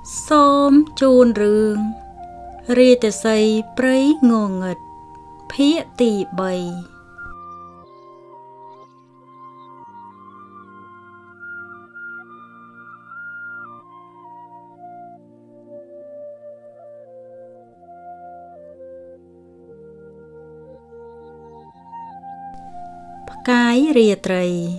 Xôm chôn rương Rê tê xây prấy ngô ngật Phía tì bầy Cái rìa trầy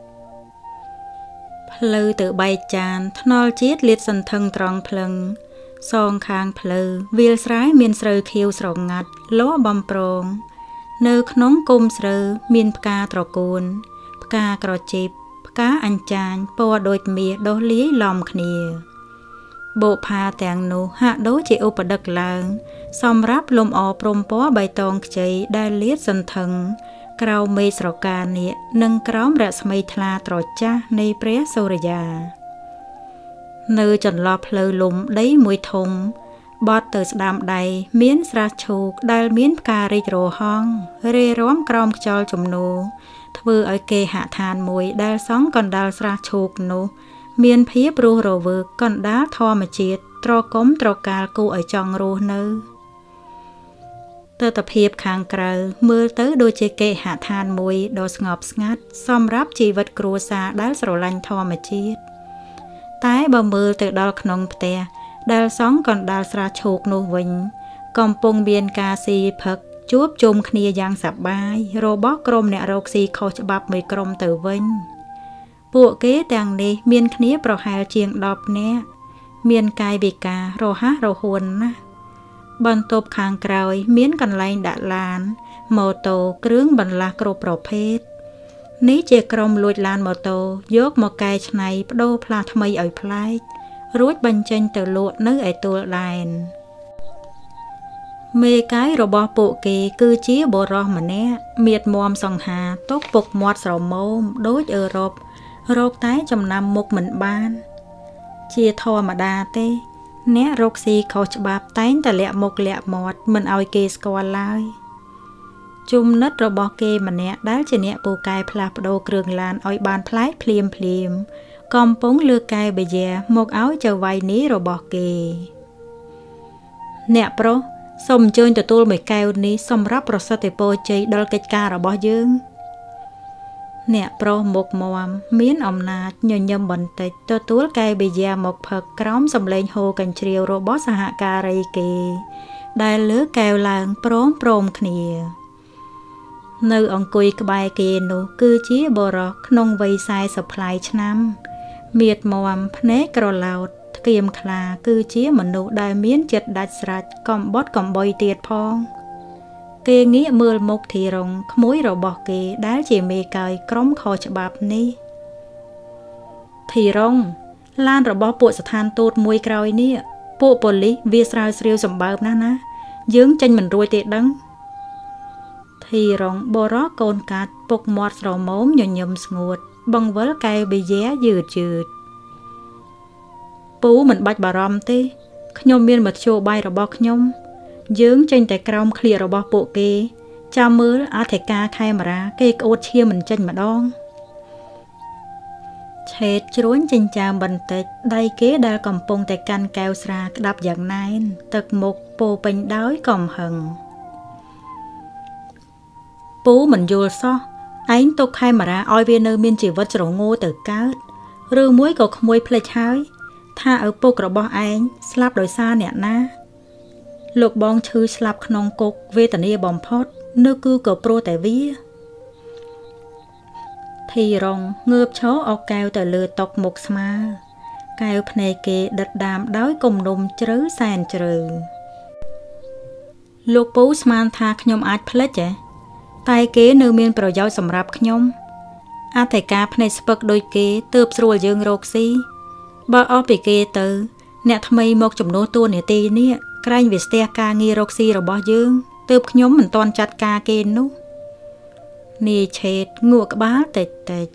Plư tự bay chàn Nol chiết liệt sân thân tròn plâng Song khang plư Viêu srái miên srư khiêu srong ngặt Lỗ bom prong Nơ knóng cung srư miên pka trò côn Pka krò chịp Pka anh chàn Po đôi mìa đô lý lòm khnia Bộ pha tàng nụ hạ đố chị ụ bà đực làng Xóm ráp lùm ọ prôm bó bay tông chạy Đai liết sân thân Krau mê srọ ca nịa Nâng krau mrạ smây thla trò cha Nê pré sô rà già Nơ chần lọp lơ lùm Đấy mùi thùng Bọt từ đàm đầy Miến sra chục Đai miến ca rì rô hong Rê rõm krau mchol chùm nụ Thvư ở kê hạ than mùi Đai sóng còn đai sra chục nụ Miên phía bru rô vực Còn đá thò mà chiết Trò cốm trò cà cụ ở trong rô nơ Tơ tập hiệp kháng krau Mưa tới đôi chê kê hạ than mùi Đô ngọp ngắt Xóm ráp chi vật krua xa Đá sổ lanh thò mà chiết Tái bà mưa từ đo knong pte Đal sóng còn đal sra chục nụ vinh Còn pung biên ca si phật Chúp chùm khnia giang sạp bài Rô bó krôm nẹ rô si khô chá bạp mười krôm tử vinh Bộ kế tàng nê miên khnia pro hài chiêng đọp nẹ Miên cai bì ca rô hát rô huôn ná Bọn tốp kháng krauy miên cần lanh đã lan Mô tô krướng bần lạc rô pro phết Ní chê krôm lùi lan mô tô Dốt một cái ch này đô pla thmây ở plách Rút bần chênh từ lụa nữ ở tùa làn Mê cái rô bó bộ kê cư chí bồ rô mà nẹ Miệt mòm song hà tốt bục mọt sầu môm Đốt ở rộp Rốt tái trong năm một mình ban Chia thò mà đà tê Nẹ rốt si khâu chá bạp tánh ta lẹ một lẹ mọt Mình oi kê squa lai Chung nất rô bó kê mà nẹ Đál chê nẹ bù cài plạp đô krương lan Oi bàn plái phliêm phliêm Còn bóng lưa cài bề dè Một áo chờ vay ní rô bó kê Nẹ pro Xông chôn tù tùl mười cao ní Xông rắp rô sá tê bô chê Đol kêch ca rô bó dương Nẹ pro một mòm Miến ông nát nhờ nhâm bần tịch Tù tùl cài bề dè một phật Króm xông lên hô cành triều rô bó xa hạ ca rây kê Đai lứa cao làng prôm khnia Nư ông cùi cơ bài kê nụ Cư chí bồ rô Nông vây sai supply chăm Miệt mòm Pné krô laut Kiềm khla Cư chí mà nụ đai miến chật đạch srach Còn bót còn bôi tiệt phong Kê nghĩa mưa mục thì rồng Khmối rô bó kê Đá chì mê cài Króm khô chá bạp ní Thì rồng Lan rô bó bộ sát than tốt mùi kroi ní Bộ bồ lý Vì srao sriu sầm bạp ná ná Dưỡng chanh mình ruồi tiệt đắng Thì rồng bồ ró côn cát Bục mọt rô mốm nhờ nhầm ngụt Bằng vớ cây bì dé dượt dượt Bú mình bạch bà rõm tê Khnyom miên mật chô bay rô bó khnyom Dưỡng chanh tay krong khlia rô bó bộ kê Chà mưa á thầy ca khai mà ra Kê ốt chia mình chanh mà đong Chết chuốn chanh chà bần tịch Đai kế đa cầm pông tay căn cao sra Đạp dạng nain Tật mục bồ bình đói cầm hừng Bú mình dùl so Ánh tục khai mà ra oi viên nơ miên chỉ vật rổ ngô tử cát Rư muối có khmôi plech hơi Tha ở bốc rổ bó ánh Slap đổi xa nẹ ná Lục bong chư slap knong cục Vê tà nia bòm phót Nơ cư cổ pro tẻ vía Thì rồng ngợp chó ọc cao tà lừa tộc mục sma Cao pnê kê đật đàm đói cùng nùm trứ sàn trừ Lục bú sman tha khnyom ách plech chè Tai kế nư miên pro giáo sầm rạp khnyom A thầy ca pnê spek đôi kế Tớp srua dương rốc si Bà ổ bì kế tớ Nẹ thmây mộc chùm nô tuôn nè tì nè Kranh vì stea ca nghi rốc si rô bó dương Tớp khnyom mình toàn chặt ca kê nú Nì chết ngụa cái bá tịch tịch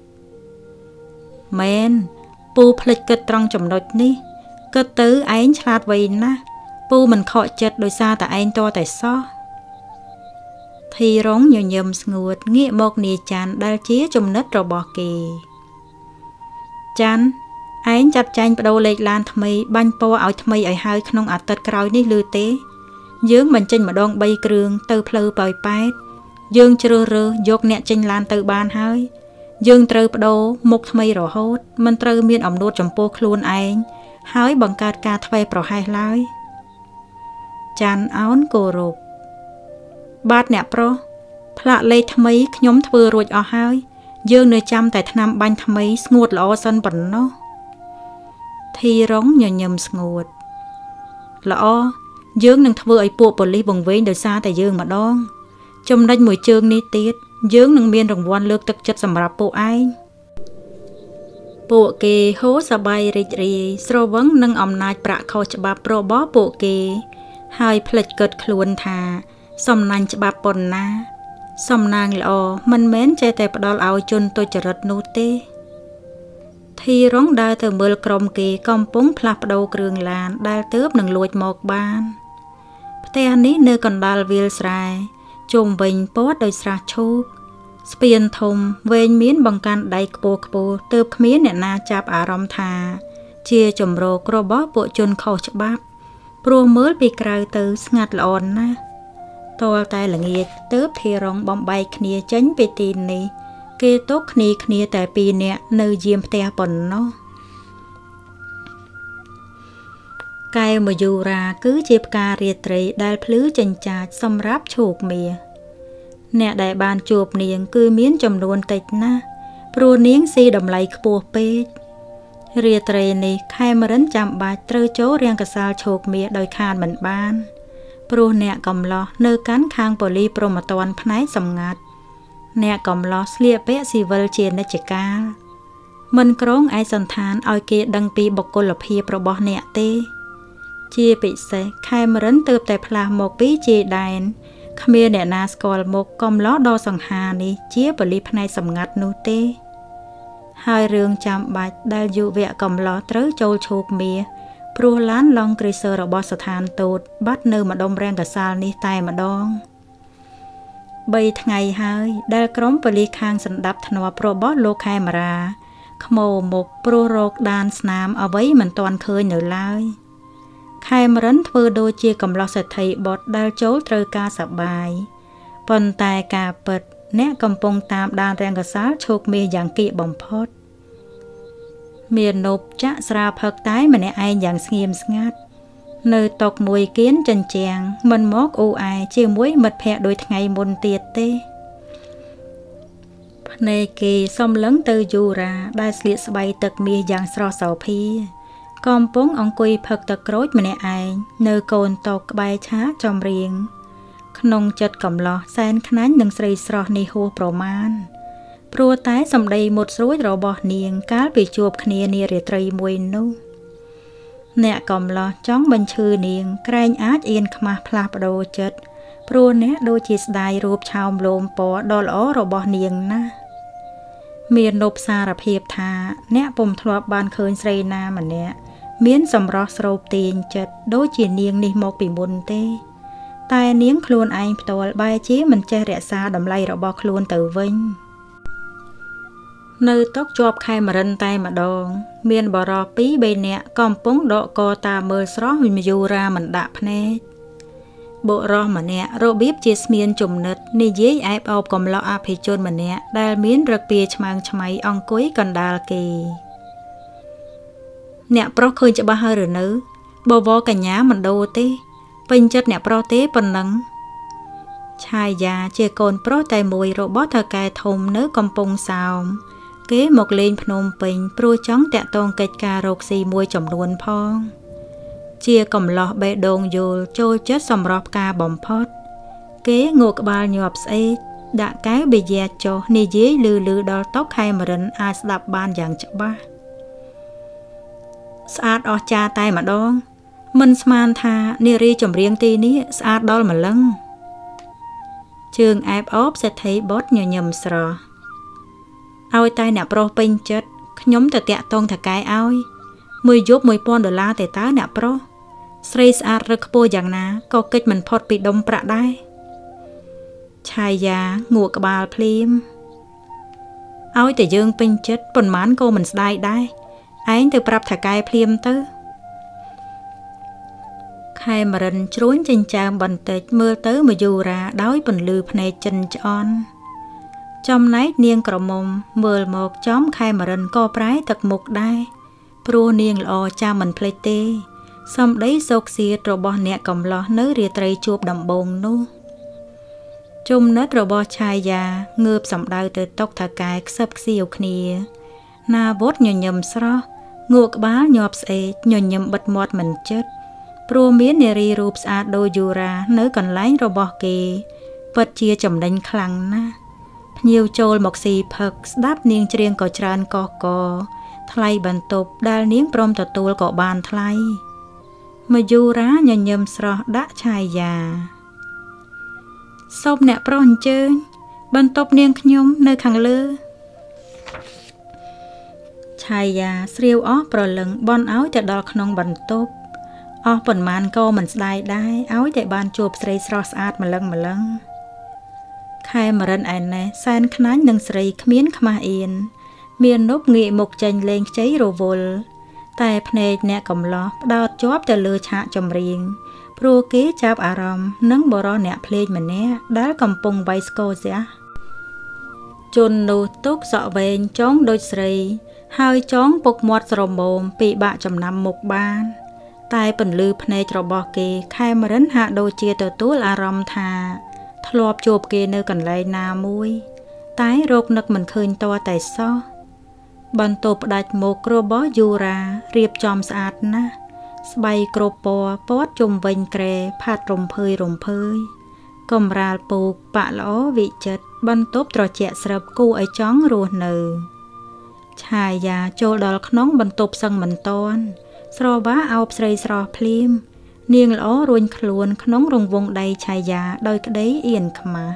Mên Pù plech kết trong chùm nốt ní Kết tứ ánh chát vầy ná Pù mình khọ chật đôi xa ta anh to tại so Thì rống nhiều nhầm ngụt Nghĩa mộc nì chán đal chía chùm nất rô bó kì Chán ឯងចាត់ចែងបដូរលេខឡានថ្មីបាញ់ពណ៌ឲ្យថ្មីឲ្យហើយក្នុងអាទិត្យក្រោយនេះឬទេយើងបញ្ចេញម្ដង3គ្រឿងទៅផ្លូវប៉ោយប៉ែតយើងជ្រើសរើសយកអ្នកចេញឡានទៅបានហើយយើងត្រូវបដូរមុខថ្មីរហូតមិនត្រូវមានអំនួតចំពោះខ្លួនឯងហើយបង្កើតការធ្វេសប្រហែសឡើយចាន់អោនគោរពបាទអ្នកប្រុសផ្លាកលេខថ្មីខ្ញុំធ្វើរួចអស់ហើយយើងនៅចាំតែថ្នាំបាញ់ថ្មីស្ងួតល្អសិនប៉ុណ្ណោះធីរុងញញឹមស្ងួតល្អយើងនឹងធ្វើឲ្យពួកប៉ូលីសវង្វេងដោយសារតែយើងម្ដងចំណុចមួយជើងនេះទៀតយើងនឹងមានរង្វាន់លើកទឹកចិត្តសម្រាប់ពួកឯងពួកគេហូរសប្បាយរីករាយស្រវឹងនឹងអំណាចប្រាក់ខុសច្បាប់របស់ពួកគេហើយភ្លេចគិតខ្លួនថាសំណាញ់ច្បាប់ប៉ុណ្ណាសំណាងល្អមិនមែនចេះតែផ្ដល់ឲ្យជនទុច្ចរិតនោះទេធីរុងដើរទៅមើលក្រុមគេកំពុងផ្លាស់ប្ដូរគ្រឿងឡានដែលទើបនឹងលួចមកបានផ្ទះនេះនៅកណ្ដាលវាលស្រែជុំវិញព័ទ្ធដោយស្រះឈូកស្ពានធំវែងមានបង្កាន់ដៃខ្ពស់ខ្ពស់ទើបគ្មានអ្នកណាចាប់អារម្មណ៍ថាជាជំរករបស់ពួកជនខុសច្បាប់ព្រោះមើលពីក្រៅទៅស្ងាត់ល្អណាស់តលតែល្ងាចទើបធីរុងបំបែកគ្នាចេញពីទីនេះគេទុកគ្នាតែ2នាក់នៅយាមផ្ទះប៉ុណ្ណោះកែវមយូរាគឺជាផ្ការាត្រីដែលភ្លឺចិញ្ចាចសម្រាប់ឈូកមាសអ្នកដែលបានជួបនាងគឺមានចំនួនតិចណាស់ព្រោះនាងស៊ីតម្លៃខ្ពស់ពេករាត្រីនេះខេមរិនចាំបាច់ត្រូវចូលរាំងកសាលឈូកមាសដោយខានមិនបានព្រោះអ្នកកំឡោះនៅកាន់ខាងប៉ូលីសព្រហ្មទណ្ឌផ្នែកសម្ងាត់អ្នកកំឡោះស្លៀកពាក់ស៊ីវិលជានិច្ចកាលមិនក្រងឯកសន្តានឲ្យគេដឹងពីបុគ្គលភាពរបស់អ្នកទេជាពិសេសខេមរិនទើបតែផ្លាស់មកពីជាដែនគ្មានអ្នកណាស្គាល់មុខកំឡោះដ៏សង្ហានេះជាប៉ូលីសផ្នែកសម្ងាត់នោះទេហើយរឿងចាំបាច់ដែលយុវៈកំឡោះត្រូវចូលឈូកមាសព្រោះឡានឡុងគ្រីសឺរបស់ស្ថានទូតបាត់នៅម្ដុំរាំងកសាលនេះតែម្ដង3ថ្ងៃហើយដែលក្រុមប៉ូលីសខាងសណ្ដាប់ធ្នាប់របស់លោកខេមរាខ្មោមុខព្រោះរោគដានស្នាមអ្វីមិនទាន់ឃើញនៅឡើយខេមរិនធ្វើដូចជាកំឡោះសេដ្ឋីបុត្រដែលចូលត្រូវការសប្បាយប៉ុន្តែការពិតអ្នកកំពុងតាមដានរាំងកសាលឈោកមាសយ៉ាងគៀកបំផុតមាននប់ចាក់ស្រាផឹកតែម្នាក់ឯងយ៉ាងស្ងៀមស្ងាត់នៅតុមួយគៀនចិញ្ចាំងមិនមកអ៊ូអែជាមួយមិត្តភ័ក្តិដូចថ្ងៃមុនទៀតទេភ្នែកគេសំឡឹងទៅយូរ៉ាដែលស្លៀកស្បៃទឹកមាសយ៉ាងស្រស់សោភាកំពុងអង្គុយផឹកទឹកក្រូចម្នាក់ឯងនៅកូនតុក្បែរឆាកចម្រៀងក្នុងចិត្តកំឡោះសែនខ្នាញ់នឹងស្រីស្រស់នេះហួសប្រមាណព្រោះតែសម្ដីមុតស្រួចរបស់នាងកាលពីជួបគ្នានារាត្រីមួយនោះអ្នកកំឡោះចង់បញ្ឈឺនាងក្រែងអាចអៀនខ្មាស់ផ្លាស់ប្ដូរចិត្តព្រោះអ្នកដូចជាស្ដាយរូបឆោមលោមពណ៌ដ៏ល្អរបស់នាងណាស់មាននប់សារភាពថាអ្នកពុំធ្លាប់បានឃើញស្រីណាម្នាក់មានសម្រស់ស្រោបទាញចិត្តដូចជានាងនេះមកពីមុនទេតែនាងខ្លួនឯងផ្ទាល់បែរជាមិនចេះរក្សាតម្លៃរបស់ខ្លួនទៅវិញនៅតុជាប់ខេមរិនតែម្ដងមានបរិស2-3នាក់កំពុងដកកតាមមើលស្រស់មយូរាមិនដាក់ភ្នែកបុរសម្នាក់របៀបជាស្មៀនជំនិតនិយាយអែបអោបកំឡោះអភិជនម្នាក់ដែលមានរឹកពីឆ្មាំងឆ្មៃអង្គុយកណ្ដាលគេអ្នកប្រុសឃើញច្បាស់ហើយឬនៅបវរកញ្ញាមិនដូរទេពេញចិត្តអ្នកប្រុសទេប៉ុណ្ណឹងឆាយាជាកូនប្រុសតែមួយរបស់ថៅកែធំនៅកំពង់សោមគេមកលេងភ្នំពេញព្រោះចង់តាក់ទងកិច្ចការរកស៊ីមួយចំនួនផងជាកំឡោះបេះដូងយល់ចូលចិត្តសម្រស់ផ្កាបំផុតគេងក់ក្បាលញាប់ស្អេកដាក់កែវបិយាចុះនិយាយលឺដល់តុខេមរិនអាចស្ដាប់បានយ៉ាងច្បាស់ស្អាតអស្ចារ្យតែម្ដងមិនស្មានថានារីចម្រៀងទីនេះស្អាតដល់ម្លឹងជើងអែបអបសេដ្ឋីបុត្រញញឹមស្រស់ឲ្យតែអ្នកប្រុសពេញចិត្តខ្ញុំទៅតាក់ទងថៅកែឲ្យមួយយប់$1000ទេតើអ្នកប្រុសស្រីស្អាតរឹកខ្ពស់យ៉ាងណាក៏កិច្ចមិនផុតពីដុំប្រាក់ដែរឆាយាងក់ក្បាលភ្លាមឲ្យតែយើងពេញចិត្តប៉ុន្មានក៏មិនស្ដាយដែរឯងទៅប្រាប់ថៅកែភ្លាមទៅខេមរិនជ្រួញចិញ្ចើមបន្តិចមើលទៅមយូរាដោយពន្លឺភ្នែកចិនឆ្អន់ចំណែកនាងក្រមុំមើលមកចំខេមរិនក៏ប្រែទឹកមុខដែរព្រោះនាងល្អចាំមិនភ្លេចទេសម្ដីសោកសៀតរបស់អ្នកកំឡោះនៅរាត្រីជួបដំបងនោះចំណិតរបស់ឆាយាងើបសម្ដៅទៅតុថៅកែខ្សឹបខ្សៀវគ្នាណាវុធញញឹមស្រស់ងក់ក្បាលញាប់ស្អេកញញឹមបិទមាត់មិនជិតព្រោះមាននារីរូបស្អាតដូចយូរ៉ានៅកន្លែងរបស់គេពិតជាចំណេញខ្លាំងណាស់ភ្ញៀវចូលមកស៊ីផឹកស្ដាប់នាងច្រៀងក៏ច្រើនកកកថ្លៃបន្ទប់ដែលនាងព្រមទទួលក៏បានថ្លៃមយូរ៉ាញញឹមស្រស់ដាក់ឆាយាសូមអ្នកប្រុសអញ្ជើញបន្ទប់នាងខ្ញុំនៅខាងលើឆាយាស្រាវអស់ប្រលឹងបន់ឲ្យទៅដល់ក្នុងបន្ទប់អស់ប៉ុន្មានក៏មិនស្ដាយដែរឲ្យតែបានជួបស្រីស្រស់ស្អាតម្លឹងខែមរិនឯណេះសែនខ្នាញ់នឹងស្រីគ្មានខ្មាស់អៀនមាននប់ងាកមុខចេញលេងខ្ចីរវល់តែភ្នែកអ្នកកំឡោះផ្ដោតជាប់ទៅលើឆាកចម្រៀងព្រោះគេចាប់អារម្មណ៍នឹងបរិសអ្នកភ្លេងម្នាក់ដែលកំពុងវាយស្គរស្ទះជន់នោះទុកសក់វែងចងដូចស្រីហើយចងពុកមាត់ស្រមោមពីបាក់ចំណាំមុខបានតែពន្លឺភ្នែករបស់គេខែមរិនហាក់ដូចជាទទួលអារម្មណ៍ថាធ្លាប់ជួបគេនៅកន្លែងណាមួយតែរកនឹកមិនឃើញតតែសោះបន្ទប់ផ្ដាច់មុខរបស់យូរ៉ារៀបចំស្អាតណាស់ស្បៃគ្រប់ពណ៌ព័ទ្ធជុំវិញក្រែផាត់រំភើយកំរាលពូកប៉ាក់ល្អវិចិត្របន្ទប់ត្រជាក់ស្រិបគួរឲ្យចង់រស់នៅឆាយាចូលដល់ក្នុងបន្ទប់សឹងមិនតាន់ស្រវាអោបស្រីស្រស់ភ្លាមនាងល្អរួញខ្លួនក្នុងរង្វង់ដៃឆាយាដោយក្តីអៀនខ្មាស់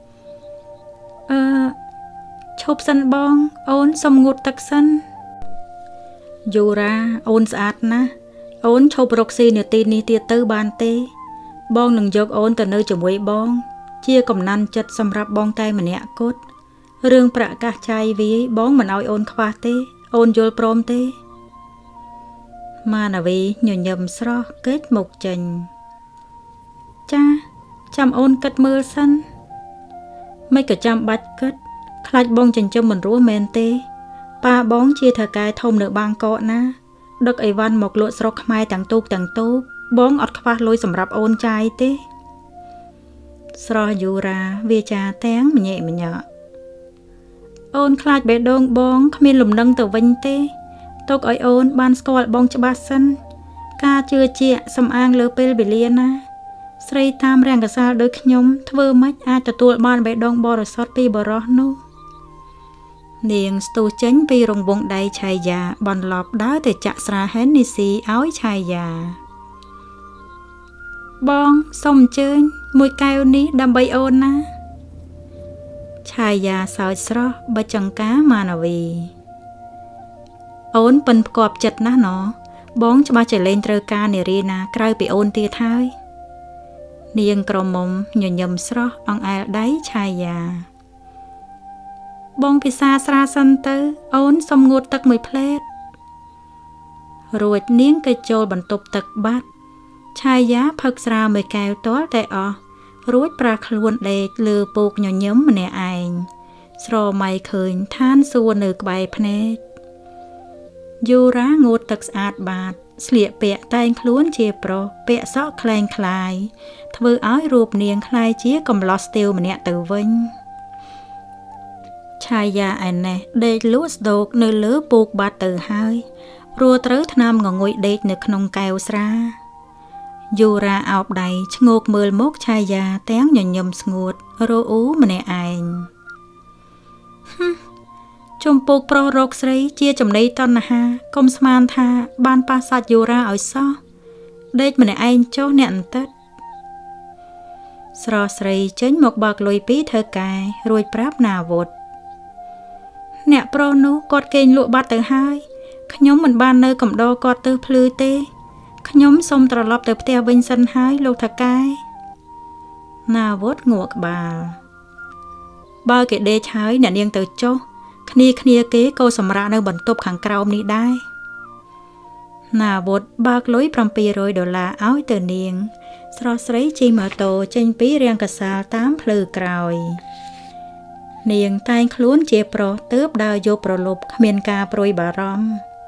ឈប់សិនបងអូនសុំងូតទឹកសិនយូរ៉ាអូនស្អាតណាស់អូនឈប់រកស៊ីនាទីនេះទៀតទៅបានទេបងនឹងយកអូនទៅនៅជាមួយបងជាកំណាន់ចិត្តសម្រាប់បងតែម្នាក់គត់រឿងប្រកាសចាយវាយបងមិនឲ្យអូនខ្វះទេអូនយល់ព្រមទេម៉ាណាវីញញឹមស្រស់កិច្ចមុខចេញចាចាំអូនគិតមើលសិនមិនក៏ចាំបាច់គិតខ្លាចបងចិញ្ចឹមមិនរស់មែនទេប៉ាបងជាថៅកែធំនៅបាងកកណាដឹកអីវ៉ាន់មកលក់ស្រុកខ្មែរទាំងទូកបងអត់ខ្វះលុយសម្រាប់អូនចាយទេស្រស់យូរ៉ាវាចាទាំងម្ញែកម្ញក់អូនខ្លាចបេះដូងបងគ្មានលំនឹងទៅវិញទេទុកឲ្យអូនបានស្គាល់បងច្បាស់សិនការជឿជាក់សំអាងលើពេលវេលាណាស្រីតាមរាំងកសាលដូចខ្ញុំធ្វើម៉េចអាចទទួលបានបេះដូងបរិសុទ្ធពីបរោះនោះនាងស្ទុះចេញពីរង្វង់ដៃឆាយាបន្លប់ដើរទៅចាក់ស្រាហេននីស៊ីឲ្យឆាយាបងសូមអញ្ជើញមួយកែវនេះដើម្បីអូនណាឆាយាសើចស្រស់បិចង្ការម៉ាណាវីអូនប៉ិនផ្គាប់ចិត្តណាស់ណោះបងច្បាស់ជាលែងត្រូវការនារីណាក្រៅពីអូនទៀតហើយនាងក្រមុំញញឹមស្រស់អង្អែលដៃឆាយាបងពិសាស្រាសិនទៅអូនសុំងូតទឹកមួយផ្លែតរួចនាងក៏ចូលបន្ទប់ទឹកបាត់ឆាយាផឹកស្រាមួយកែវទាល់តែអស់រួចប្រាខ្លួនដេកលើពូកញញឹមម្នាក់ឯងស្រមៃឃើញឋានសួគ៌នៅក្បែរភ្នែកយូរ៉ាងូតទឹកស្អាតបាតស្លៀកពាក់តែងខ្លួនជាប្រុសពាក់សក់ក្លែងក្លាយធ្វើឲ្យរូបនាងคล้ายជាកំឡោះស្ទាវម្នាក់ទៅវិញឆាយាឯណេះដេកលក់ស្ដោកនៅលើពូកបាត់ទៅហើយព្រោះត្រូវថ្នាំងងុយដេកនៅក្នុងកែវស្រាយូរ៉ាអោបដៃឈ្ងោកមើលមុខឆាយាទាំងញញឹមស្ងួតរអ៊ូម្នាក់ឯងចំពោះប្រុសរកស្រីជាចំណីតណ្ហាកុំស្មានថាបានប៉ះសាច់យូរ៉ាឲ្យសោះដេកម្នាក់ឯងចុះអ្នកអន្តិតស្រស់ស្រីចេញមកបើកលុយពីថៅកែរួចប្រាប់ណាវុធអ្នកប្រុសនោះគាត់គេងលក់បាត់ទៅហើយខ្ញុំមិនបាននៅកំដរគាត់ទៅភ្លឺទេខ្ញុំសូមត្រឡប់ទៅផ្ទះវិញសិនហើយលោកថៅកែណាវុធងក់ក្បាលបើគេដេកហើយអ្នកនាងទៅចុះគ្នាគេក៏សម្រាកនៅបន្ទប់ខាងក្រោមនេះដែរណាវុធបើកលុយ$700ឲ្យទៅនាងស្រស់ស្រីជិះម៉ូតូចេញពីរាំងកាសាលតាមផ្លូវក្រោយនាងតែងខ្លួនជាប្រុសទើបដើរយកប្រលប់គ្មានការព្រួយបារម្ភ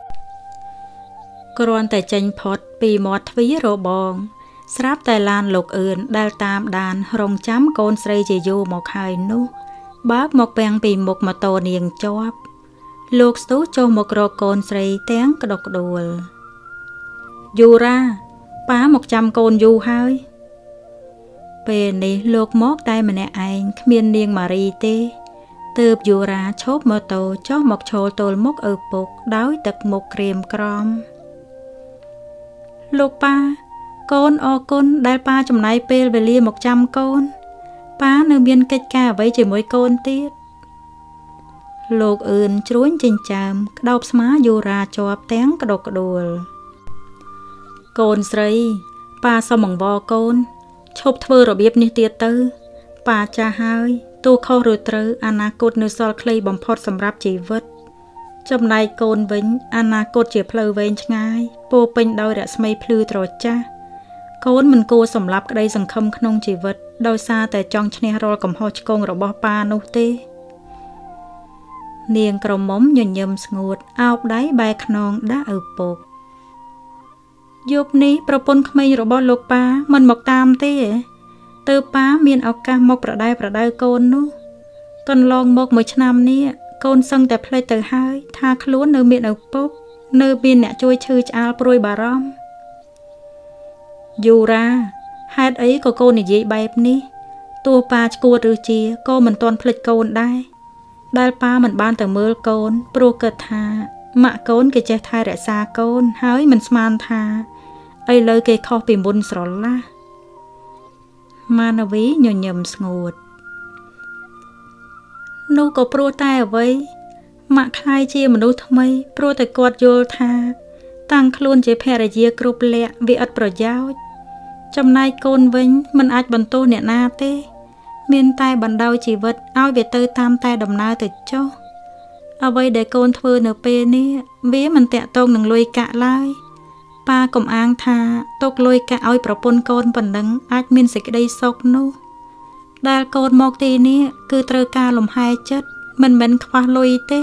គ្រាន់តែចេញផុតពីមាត់ទ្វាររបងស្រាប់តែឡានលោកអឿនដែលតាមដានរងចាំកូនស្រីជាយូរមកហើយនោះបើកមកពាំងពីមុខម៉ូតូនាងជាប់លោកស្ទុះចុះមករកកូនស្រីទាំងក្តុកក្តួលយូរ៉ាប៉ាមកចាំកូនយូរហើយពេលនេះលោកមកតែម្នាក់ឯងគ្មាននាងម៉ារីទេទើបយូរ៉ាឈប់ម៉ូតូចុះមកឈរទល់មុខឪពុកដោយទឹកមុខក្រៀមក្រំលោកប៉ាកូនអរគុណដែលប៉ាចំណាយពេលវេលាមកចាំកូនប៉ានៅមានកិច្ចការអ្វីជាមួយកូនទៀតលោកអឿនជ្រួញចិញ្ចើមក្តោបស្មាយូរ៉ាជាប់ទាំងក្តុកក្តួលកូនស្រីប៉ាសូមអង្វរកូនឈប់ធ្វើរបៀបនេះទៀតទៅប៉ាចាស់ហើយទោះខុសឬត្រូវអនាគតនៅសល់ខ្លីបំផុតសម្រាប់ជីវិតចំណែកកូនវិញអនាគតជាផ្លូវវែងឆ្ងាយពោពេញដោយរស្មីភ្លឺត្រចះកូនមិនគួរសម្លាប់ក្តីសង្ឃឹមក្នុងជីវិតដោយសារតែចង់ឈ្នះរាល់កំហុសឆ្គងរបស់ប៉ានោះទេនាងក្រមុំញញឹមស្ងួតអោបដៃបែរខ្នងដាក់ឪពុកយប់នេះប្រពន្ធក្មេងរបស់លោកប៉ាមិនមកតាមទេទើបប៉ាមានឱកាសមកប្រដៅកូននោះកន្លងមកមួយឆ្នាំនេះកូនសឹងតែភ្លេចទៅហើយថាខ្លួននៅមានឪពុកនៅមានអ្នកជួយឈឺឆ្អាលព្រួយបារម្ភយូរ៉ាហេតុអីក៏កូននិយាយបែបនេះទោះប៉ាឈួតឬជាក៏មិនទាន់ភ្លេចកូនដែរដែលប៉ាមិនបានទៅមើលកូនព្រោះគិតថាម៉ាក់កូនគេចេះថែរក្សាកូនហើយមិនស្មានថាឥឡូវគេខុសពីមុនស្រឡះម៉ាណាវីញញឹមស្ងួតនោះក៏ព្រោះតែអ្វីម៉ាក់ខ្លាយជាមនុស្សថ្មីព្រោះតែគាត់យល់ថាតាំងខ្លួនជាភរិយាគ្រប់លក្ខវាឥតប្រយោជន៍ចំណែកកូនវិញមិនអាចបន្ទោសអ្នកណាទេមានតែបណ្ដោយជីវិតឲ្យវាទៅតាមតែដំណើរទៅចុះអ្វីដែលកូនធ្វើនៅពេលនេះវាមិនតាក់ទងនឹងលុយកាក់ឡើយប៉ាកុំអាងថាទុកលុយកាក់ឲ្យប្រពន្ធកូនប៉ុណ្ណឹងអាចមានសេចក្តីសុខនោះដែលកូនមកទីនេះគឺត្រូវការលំហែចិត្តមិនមែនខ្វះលុយទេ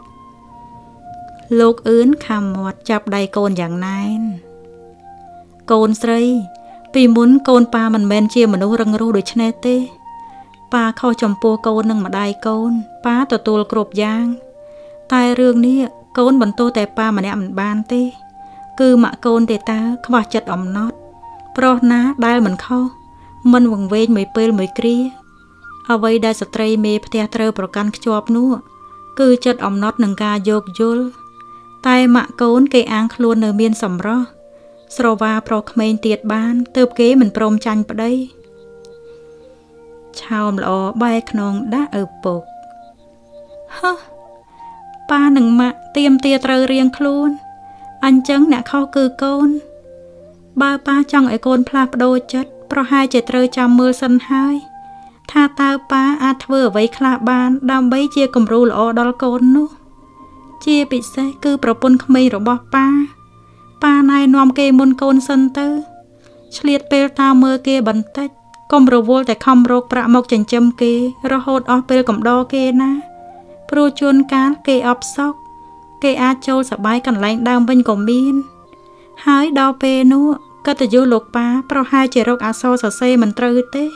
លោកអឿនខាំមាត់ចាប់ដៃកូនយ៉ាងណែនកូនស្រីពីមុនកូនប៉ាមិនមែនជាមនុស្សរឹងរូសដូចនេះទេប៉ាខុសចំពោះកូននិងម្ដាយកូនប៉ាទទួលគ្រប់យ៉ាងតែរឿងនេះកូនបន្ទោសតែប៉ាម្នាក់មិនបានទេគឺម៉ាក់កូនទេតាខ្វះចិត្តអំណត់ប្រុសណាដែលមិនខុសមិនវង្វេងមួយពេលមួយគ្រាអ្វីដែលស្ត្រីមេផ្ទះត្រូវប្រកាន់ខ្ជាប់នោះគឺចិត្តអំណត់នឹងការយោគយល់តែម៉ាក់កូនគេអាងខ្លួននៅមានសម្រស់ស្រវាប្រុសក្មេងទៀតបានទើបគេមិនព្រមចាញ់ប្តីឆោមល្អបែរខ្នងដាក់ឪពុកហ៎ប៉ានិងម៉ាក់ទៀមទាត្រូវរៀងខ្លួនអញ្ចឹងអ្នកខុសគឺកូនបើប៉ាចង់ឲ្យកូនផ្លាស់ប្ដូរចិត្តប្រហែលជាត្រូវចាំមើលសិនហើយថាតើប៉ាអាចធ្វើអ្វីខ្លះបានដើម្បីជាគំរូល្អដល់កូននោះជាពិសេសគឺប្រពន្ធក្មេងរបស់ប៉ាណែនាំគេមុនកូនសិនទៅឆ្លៀតពេលតាមមើលគេបន្តិចកុំរវល់តែខំរកប្រាក់មកចិញ្ចឹមគេរហូតអស់ពេលកំដរគេណាព្រោះជួនកាលគេអបសក់គេអាចចូលសបាយកន្លែងដើមវិញក៏មានហើយដល់ពេលនោះកិត្តិយសលោកប៉ាប្រហែលជារកអក្សរសរសេរមិនត្រូវទេ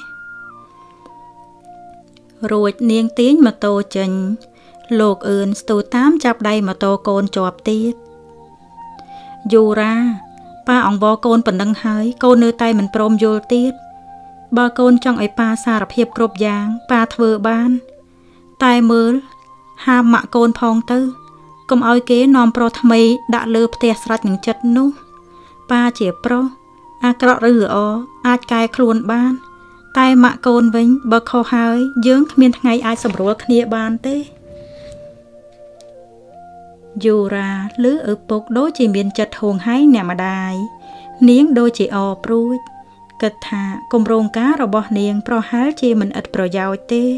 រួចនាងទាញម៉ូតូចេញលោកអឿនស្ទុះតាមចាប់ដៃម៉ូតូកូនជាប់ទៀតយូរ៉ាប៉ាអង្វរកូនប៉ុណ្ណឹងហើយកូននៅតែមិនព្រមយល់ទៀតបើកូនចង់ឲ្យប៉ាសារភាពគ្រប់យ៉ាងប៉ាធ្វើបានតែមើលហាមម៉ាក់កូនផងទៅកុំឲ្យគេនាំប្រុសថ្មីដាក់លើផ្ទះស្រេចនឹងចិត្តនោះប៉ាជាប្រុសអាក្រក់ឬល្អអាចកែខ្លួនបានតែម៉ាក់កូនវិញបើខុសហើយយើងគ្មានថ្ងៃអាចសម្រួលគ្នាបានទេយូរ៉ាឬឪពុកដូចជាមានចិត្តហួងហែងអ្នកម្ដាយនាងដូចជាអព្រួយគិតថាគម្រោងការរបស់នាងប្រហែលជាមិនឥតប្រយោជន៍ទេ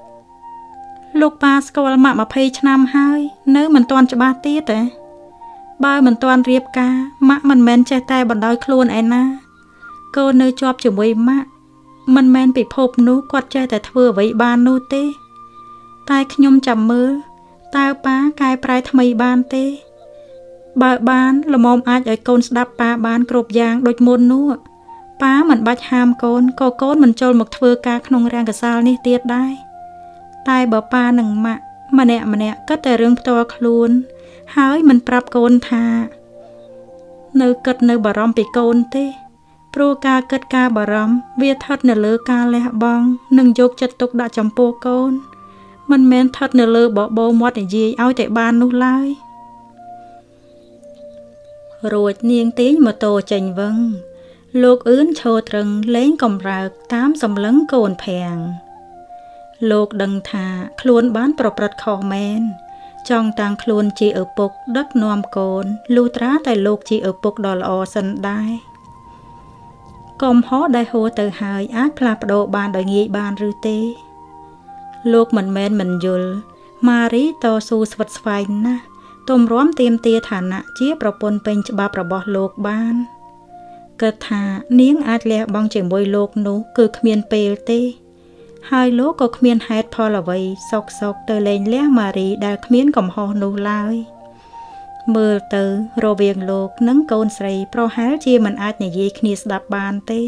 លោកប៉ាស្គាល់ម៉ាក់20ឆ្នាំហើយនៅមិនទាន់ច្បាស់ទៀតទេបើមិនទាន់រៀបការម៉ាក់មិនមែនចេះតែបណ្ដោយខ្លួនឯណាកូននៅជាប់ជាមួយម៉ាក់មិនមែនពិភពនោះគាត់ចេះតែធ្វើអ្វីបាននោះទេតែខ្ញុំចាំមើលតើប៉ាកែប្រែថ្មីបានទេបើបានល្មមអាចឲ្យកូនស្ដាប់ប៉ាបានគ្រប់យ៉ាងដូចមុននោះប៉ាមិនបាច់ហាមកូនក៏កូនមិនចូលមកធ្វើការក្នុងរាំងកសាលនេះទៀតដែរតែបើប៉ានិងម៉ាក់ម្នាក់គិតតែរឿងផ្ទាល់ខ្លួនហើយមិនប្រាប់កូនថានៅគិតនៅបារម្ភពីកូនទេព្រោះការគិតការបារម្ភវាស្ថិតនៅលើការលះបង់និងយកចិត្តទុកដាក់ចំពោះកូនមិនមែនស្ថិតនៅលើបបោមាត់និយាយឲ្យតែបាននោះឡើយរួចនាងទាញម៉ូតូចេញវឹងលោកអឿនឈរត្រឹងលេងកំរើកតាមសម្លឹងកូនភាំងលោកដឹងថាខ្លួនបានប្រព្រឹត្តខុសមែនចង់តាំងខ្លួនជាឪពុកដឹកនាំកូនលុះត្រាតែលោកជាឪពុកដ៏ល្អសិនដែរកំហុសដែលហួសទៅហើយអាចផ្លាស់ប្ដូរបានដោយងាយបានឬទេលោកមិនមែនមិនយល់ម៉ារីតស៊ូស្វិតស្វែងណាស់ទម្រាំទាមទារឋានៈជាប្រពន្ធពេញច្បាប់របស់លោកបានគិតថានាងអាចលះបង់ជាមួយលោកនោះគឺគ្មានពេលទេហើយលោកក៏គ្មានហេតុផលអ្វីសុកទៅលែងលះម៉ារីដែលគ្មានកំហុសនោះឡើយមើលទៅរវាងលោកនិងកូនស្រីប្រហែលជាមិនអាចនិយាយគ្នាស្ដាប់បានទេ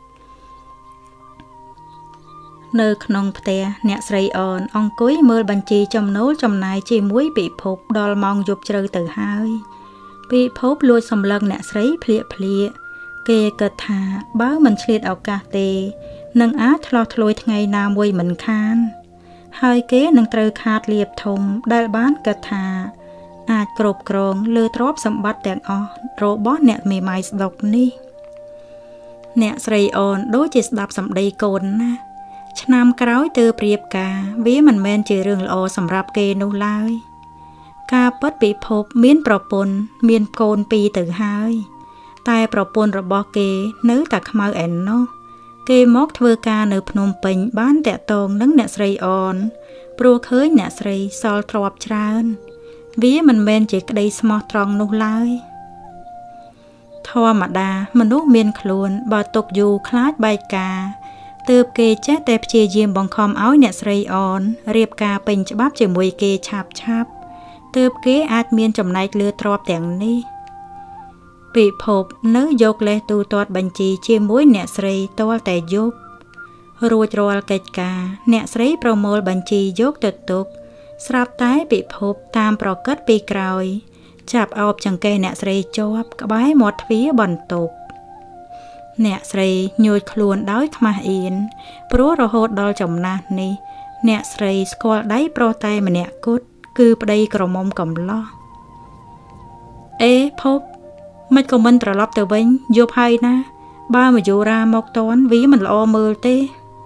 នៅក្នុងផ្ទះអ្នកស្រីអនអង្គុយមើលបញ្ជីចំណូលចំណាយជាមួយពិភពដល់ម៉ោងយប់ជ្រៅទៅហើយពិភពលួចសម្លឹងអ្នកស្រីភ្លាកគេគិតថាបើមិនឆ្លៀតឱកាសទេនឹងអាចឆ្លោះឆ្លួយថ្ងៃណាមួយមិនខានហើយគេនឹងត្រូវខាតលៀបធំដែលបានគិតថាអាចគ្រប់គ្រងលើទ្រព្យសម្បត្តិទាំងអស់របស់អ្នកមេម៉ាយស្ដុកនេះអ្នកស្រីអូនដូចជាស្ដាប់សម្ដីកូនណាឆ្នាំក្រោយទើបរៀបការវាមិនមែនជារឿងល្អសម្រាប់គេនោះឡើយការពិតពិភពមានប្រពន្ធមានកូនពីរទៅហើយតែប្រពន្ធរបស់គេនៅតែខ្មៅឯណោះគេមកធ្វើការនៅភ្នំពេញបានតាក់ទងនឹងអ្នកស្រីអូនព្រោះឃើញអ្នកស្រីសល់ទ្រព្យច្រើនវាមិនមែនជាក្តីស្មោះត្រង់នោះឡើយធម្មតាមនុស្សមានខ្លួនបើទុកយូរខ្លាចបែកការទើបគេចេះតែព្យាយាមបង្ខំឲ្យអ្នកស្រីអូនរៀបការពេញច្បាប់ជាមួយគេឆាប់ទើបគេអាចមានចំណែកលើទ្រព្យទាំងនេះពិភពនៅយកលេសទូទាត់បញ្ជីជាមួយអ្នកស្រីទាល់តែយប់រួចរាល់កិច្ចការអ្នកស្រីប្រមូលបញ្ជីយកទៅទុកស្រាប់តែពិភពតាមប្រកិតពីក្រោយចាប់អោបចង្កេះអ្នកស្រីជាប់ក្បែរមាត់ទ្វារបន្ទប់អ្នកស្រីញួចខ្លួនដោយខ្មាស់អៀនព្រោះរហូតដល់ចំណាស់នេះអ្នកស្រីស្គាល់ដៃប្រុសតែម្នាក់គត់គឺប្តីក្រមុំកំឡោះអេភពមិនក៏មិនត្រឡប់ទៅវិញយប់ហើយណាបើមកយូរ៉ាមកតន់វាមិនល្អមើលទេ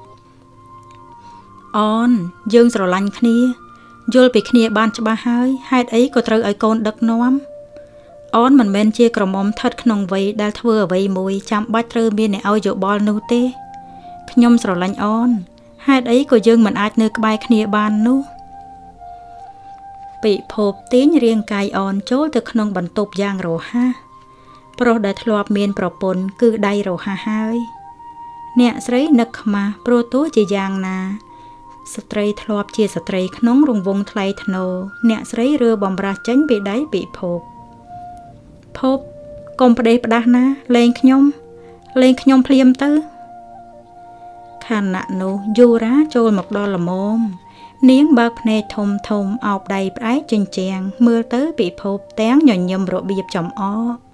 អូនយើងស្រឡាញ់គ្នាយល់ពីគ្នាបានច្បាស់ហើយហេតុអីក៏ត្រូវឲ្យកូនដឹកនាំអូនមិនមែនជាក្រមុំស្ថិតក្នុងវ័យដែលធ្វើអ្វីមួយចាំបាច់ត្រូវមានអ្នកឲ្យយោបល់នោះទេខ្ញុំស្រឡាញ់អូនហេតុអីក៏យើងមិនអាចនៅក្បែរគ្នាបាននោះពិភពទាញរាងកាយអូនចូលទៅក្នុងបន្ទប់យ៉ាងរហ័សប្រុសដែលធ្លាប់មានប្រពន្ធគឺដៃរហ័សហើយអ្នកស្រីនឹកខ្មាស់ព្រោះទោះជាយ៉ាងណាស្ត្រីធ្លាប់ជាស្ត្រីក្នុងរង្វង់ថ្លៃថ្នូរអ្នកស្រីរើបំរាស់ចេញពីដៃពិភពកុំផ្ដេសផ្ដាស់ណាលេងខ្ញុំភ្លាមទៅខណៈនោះយូរ៉ាចូលមកដល់ល្មមនាងបើកភ្នែកធំអោបដៃផ្អែកជញ្ជាំងមើលទៅពិភពទាំងញញឹមរបៀបចំអ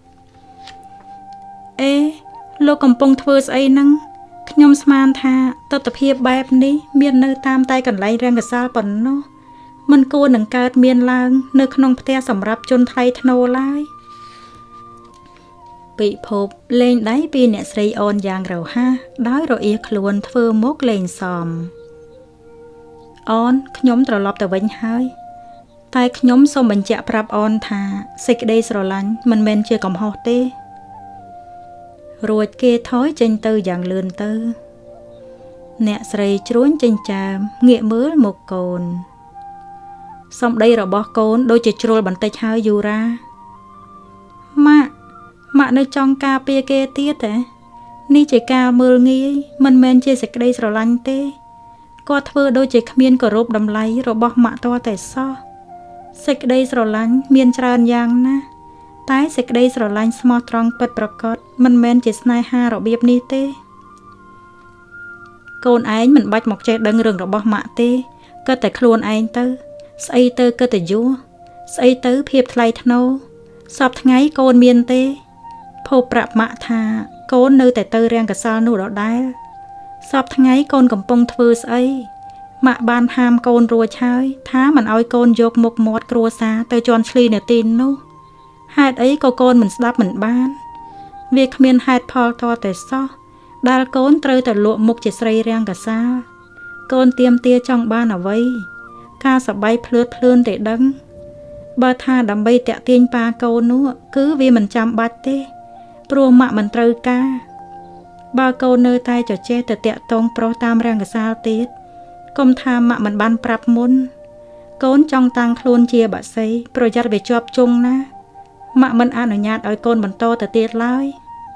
អេលោកកំពុងធ្វើស្អីហ្នឹងខ្ញុំស្មានថាទស្សនភាពបែបនេះមាននៅតាមតែកន្លែងរាំងកសាលប៉ុណ្ណោះមិនគួរនឹងកើតមានឡើងនៅក្នុងផ្ទះសម្រាប់ជនថ្លៃថ្នូរឡើយពិភពលេងដៃពីអ្នកស្រីអូនយ៉ាងរហ័សដោយរអៀសខ្លួនធ្វើមុខលេងសមអូនខ្ញុំត្រឡប់ទៅវិញហើយតែខ្ញុំសូមបញ្ជាក់ប្រាប់អូនថាសេចក្តីស្រឡាញ់មិនមែនជាកំហុសទេរួចគេថយចេញទៅយ៉ាងលឿនទៅអ្នកស្រីជ្រួញចិញ្ចាមងាកមើលមុខកូនសម្ដីរបស់កូនដូចជាជ្រុលបន្តិចហើយយូរ៉ាម៉ាក់នៅចង់ការពារគេទៀតទេនេះជាការមើលងាយមិនមែនជាសេចក្តីស្រឡាញ់ទេគាត់ធ្វើដូចជាគ្មានគោរពតម្លៃរបស់ម៉ាក់តតែសោះសេចក្តីស្រឡាញ់មានច្រើនយ៉ាងណាស់តែសេចក្តីស្រឡាញ់ស្មោះត្រង់ពិតប្រាកដមិនមែនជាស្នេហារបៀបនេះទេកូនឯងមិនបាច់មកចេះដឹងរឿងរបស់ម៉ាក់ទេគិតតែខ្លួនឯងទៅស្អីទៅកិត្តិយសស្អីទៅភាពថ្លៃថ្នូរសពថ្ងៃកូនមានទេភពប្រាប់ម៉ាក់ថាកូននៅតែទៅរាំងកសលនោះដដែលសពថ្ងៃកូនកំពុងធ្វើស្អីម៉ាក់បានហាមកូនរួចហើយថាមិនឲ្យកូនយកមុខមាត់គ្រួសារទៅជន់ឈ្លីនៅទីនោះហេតុអីក៏កូនមិនស្ដាប់មិនបានវាគ្មានហេតុផលតតែសោះដែលកូនត្រូវតែលក់មុខជាស្រីរាំងកសាលកូនទាមទារចង់បានអ្វីការសប្បាយភ្លឿតភ្លឿនទេដឹងបើថាដើម្បីតាក់ទាញប៉ាកូននោះគឺវាមិនចាំបាច់ទេព្រោះម៉ាក់មិនត្រូវការបើកូននៅតែចចេះទៅតាក់តងប្រុសតាមរាំងកសាលទៀតកុំថាម៉ាក់មិនបានប្រាប់មុនកូនចង់តាំងខ្លួនជាបាក់សីប្រយ័ត្នវាជាប់ជង់ណាម៉ាក់មិនអនុញ្ញាតឲ្យកូនបន្តទៅទៀតឡើយ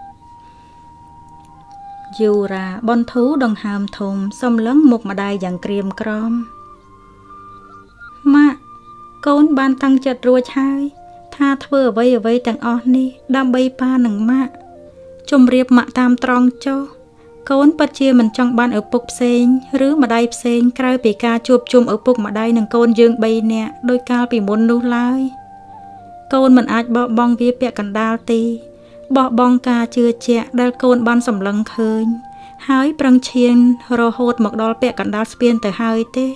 យូរ៉ាបនធូដង្ហើមធំសំឡឹងមុខម្ដាយយ៉ាងក្រៀមក្រំម៉ាក់កូនបានតាំងចិត្តរួចហើយថាធ្វើអ្វីទាំងអស់នេះដើម្បីប៉ានិងម៉ាក់ជំរាបម៉ាក់តាមត្រង់ចុះកូនពិតជាមិនចង់បានឪពុកផ្សេងឬម្ដាយផ្សេងក្រៅពីការជួបជុំឪពុកម្ដាយនិងកូនយើង3នាក់ដោយកាលពីមុននោះឡើយកូនមិនអាចបោះបង់វាពាក់កណ្ដាលទេបោះបង់ការជឿជាក់ដែលកូនបានសម្លឹងឃើញហើយប្រឹងឈានរហូតមកដល់ពាក់កណ្ដាលស្ពានទៅហើយទេ